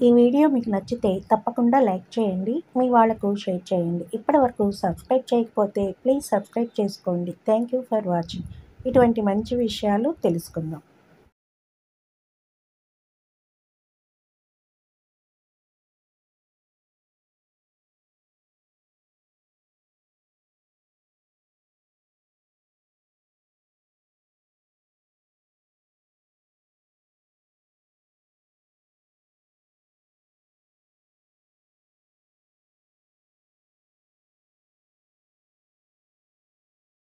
ఈ వీడియో మీకు నచ్చితే తప్పకుండా లైక్ చేయండి, మీ వాళ్ళకు షేర్ చేయండి. ఇప్పటివరకు సబ్స్క్రైబ్ చేయకపోతే ప్లీజ్ సబ్స్క్రైబ్ చేసుకోండి. Thank you for watching. ఇటువంటి మంచి విషయాలు తెలుసుకుందాం.